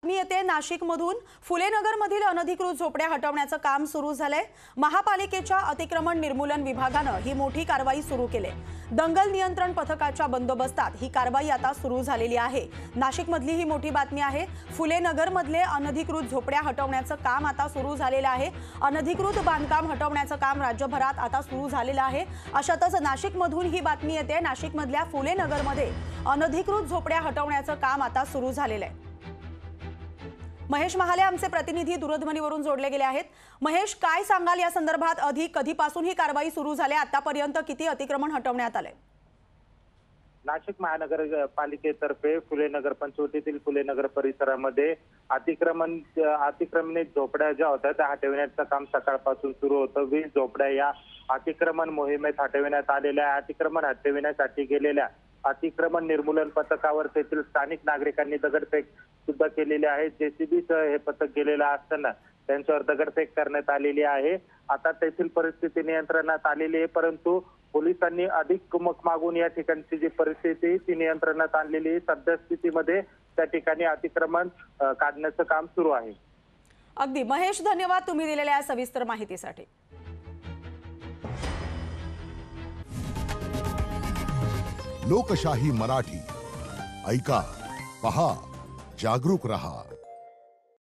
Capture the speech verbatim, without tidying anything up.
मी येते नाशिकमधून फुलेनगरमधील अनधिकृत झोपड्या हटवण्याचं काम सुरू झालंय। महापालिकेच्या अतिक्रमण निर्मूलन विभागानं ही मोठी कारवाई सुरू केली। दंगल नियंत्रण पथकाच्या बंदोबस्तात ही कारवाई आता सुरू झालेली आहे। नाशिकमधली ही मोठी बातमी आहे। फुलेनगरमधले अनधिकृत झोपड्या हटवण्याचं काम आता सुरू झालेलं आहे। अनधिकृत बांधकाम हटवण्याचं काम राज्यभरात आता सुरू झालेलं आहे। अशातच नाशिकमधून ही बातमी येते। नाशिकमधल्या फुलेनगरमध्ये अनधिकृत झोपड्या हटवण्याचं काम आता सुरू झालेलं आहे। महेश महाले आमचे प्रतिनिधी दूरध्वनीवरून जोडले गेले आहेत। महेश, काय सांगाल या संदर्भात? अधिक कधीपासून ही कारवाई सुरू झाली? आतापर्यंत किती अतिक्रमण हटवण्यात आले? नाशिक महानगरपालिकेतर्फे फुलेनगर पंचवटीतील फुलेनगर परिसरामध्ये अतिक्रमण अतिक्रमणित झोपड्या ज्या होत्या त्या हटविण्याचं काम सकाळपासून सुरू होतं। वीस झोपड्या या अतिक्रमण मोहिमेत हटविण्यात आलेल्या। अतिक्रमण हटविण्यासाठी गेलेल्या अतिक्रमण निर्मूलन पथकावर तेथील स्थानिक नागरिकांनी दगडफेक सुद्धा केलेली आहे। जेसीबी सह हे पथक गेलेलं असताना त्यांच्यावर दगडफेक करण्यात आलेली आहे। आता तेथील परिस्थिती नियंत्रणात आलेली आहे, परंतु पोलिसांनी अधिक कुमक मागून या ठिकाणची जी परिस्थिती ती नियंत्रणात आणलेली आहे। सद्यस्थितीमध्ये त्या ठिकाणी अतिक्रमण काढण्याचं काम सुरू आहे। अगदी महेश, धन्यवाद तुम्ही दिलेल्या सविस्तर माहितीसाठी। लोकशाही मराठी ऐका, पहा, जागरूक रहा।